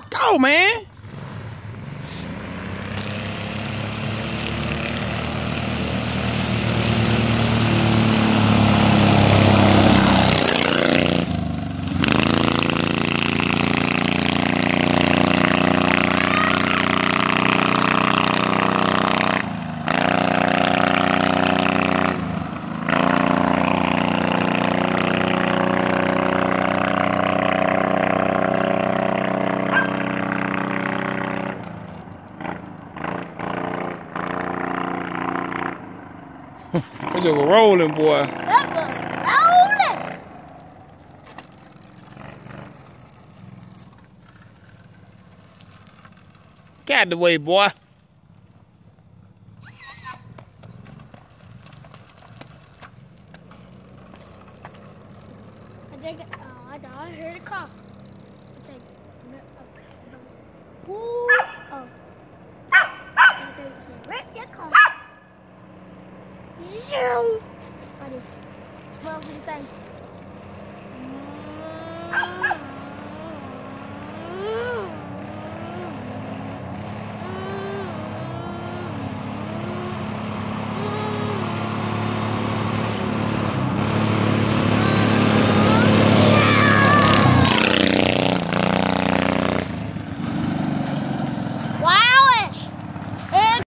Go, man. It's a rolling, boy. That was rolling. Get out the way, boy. I heard a car. Ooh. Oh. Wreck your car. Zoom. What did he say?